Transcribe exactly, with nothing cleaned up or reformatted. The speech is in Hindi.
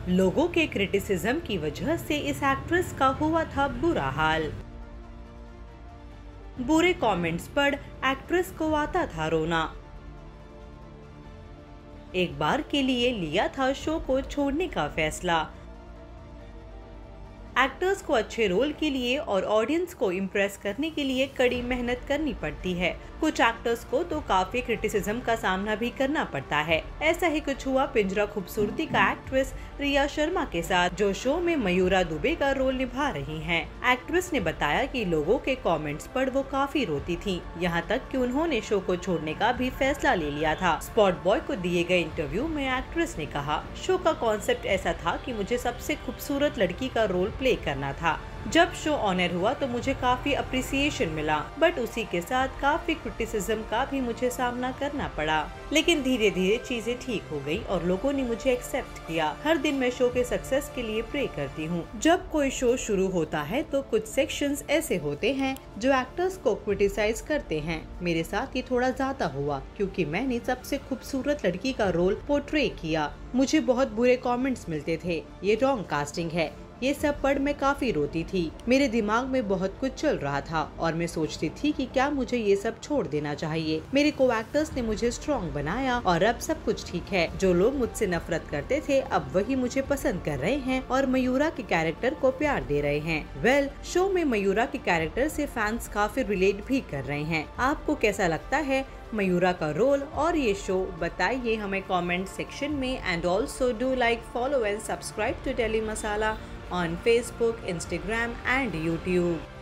लोगों के क्रिटिसिज्म की वजह से इस एक्ट्रेस का हुआ था बुरा हाल। बुरे कमेंट्स पर एक्ट्रेस को आता था रोना। एक बार के लिए लिया था शो को छोड़ने का फैसला। एक्टर्स को अच्छे रोल के लिए और ऑडियंस को इम्प्रेस करने के लिए कड़ी मेहनत करनी पड़ती है। कुछ एक्टर्स को तो काफी क्रिटिसिज्म का सामना भी करना पड़ता है। ऐसा ही कुछ हुआ पिंजरा खूबसूरती का एक्ट्रेस रिया शर्मा के साथ, जो शो में मयूरा दुबे का रोल निभा रही हैं। एक्ट्रेस ने बताया कि लोगों के कमेंट्स पर वो काफी रोती थी, यहाँ तक कि उन्होंने शो को छोड़ने का भी फैसला ले लिया था। स्पॉट बॉय को दिए गए इंटरव्यू में एक्ट्रेस ने कहा, शो का कॉन्सेप्ट ऐसा था कि मुझे सबसे खूबसूरत लड़की का रोल प्ले करना था। जब शो ऑनर हुआ तो मुझे काफी अप्रिसिएशन मिला, बट उसी के साथ काफी क्रिटिसिज्म का भी मुझे सामना करना पड़ा। लेकिन धीरे धीरे चीजें ठीक हो गई और लोगों ने मुझे एक्सेप्ट किया। हर दिन मैं शो के सक्सेस के लिए प्रे करती हूँ। जब कोई शो शुरू होता है तो कुछ सेक्शंस ऐसे होते हैं जो एक्टर्स को क्रिटिसाइज करते हैं। मेरे साथ ये थोड़ा ज्यादा हुआ क्योंकि मैंने सबसे खूबसूरत लड़की का रोल पोर्ट्रे किया। मुझे बहुत बुरे कमेंट्स मिलते थे, ये रॉन्ग कास्टिंग है, ये सब पढ़ मैं काफी रोती थी। मेरे दिमाग में बहुत कुछ चल रहा था और मैं सोचती थी कि क्या मुझे ये सब छोड़ देना चाहिए। मेरे को एक्टर्स ने मुझे स्ट्रॉन्ग बनाया और अब सब कुछ ठीक है। जो लोग मुझसे नफरत करते थे अब वही मुझे पसंद कर रहे हैं और मयूरा के कैरेक्टर को प्यार दे रहे हैं। वेल well, शो में मयूरा के कैरेक्टर से फैंस काफी रिलेट भी कर रहे हैं। आपको कैसा लगता है मयूरा का रोल और ये शो? बताइए हमें कमेंट सेक्शन में। And also do like, follow and subscribe to Daily Masala on Facebook, Instagram and YouTube.